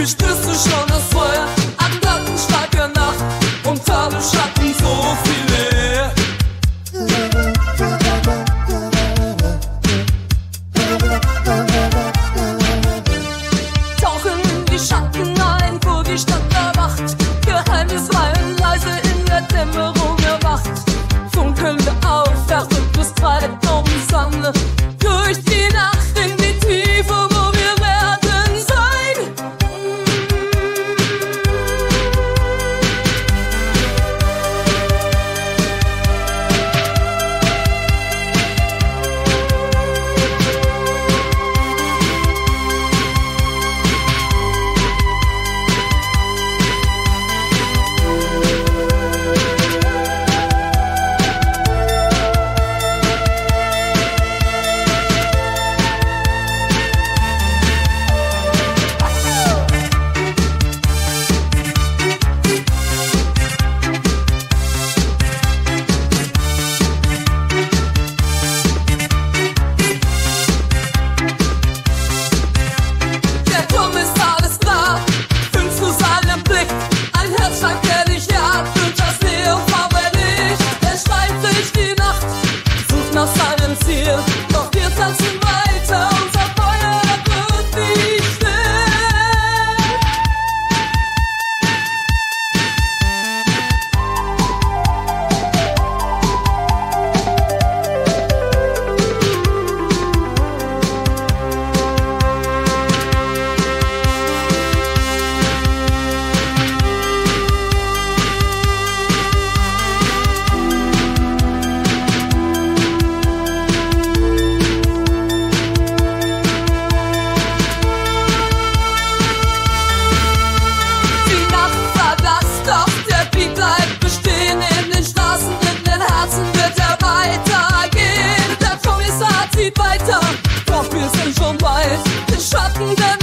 Plötzlich spürst du schon das Feuer am Glockenschlag der Nacht und Tage Schatten so viel leer. Tauchen in die Schatten ein, wo die Stadt erwacht, geheimnisrein leise in der Dämmerung erwacht. Funkelnde Aufwärts und bis drei der Sonne durch die Nacht in die Tiefe, wo wir werden sein. Doch wir tanzen weiter, unser Feuer wird nicht still. Weiter, doch wir sind schon weit, den Schatten der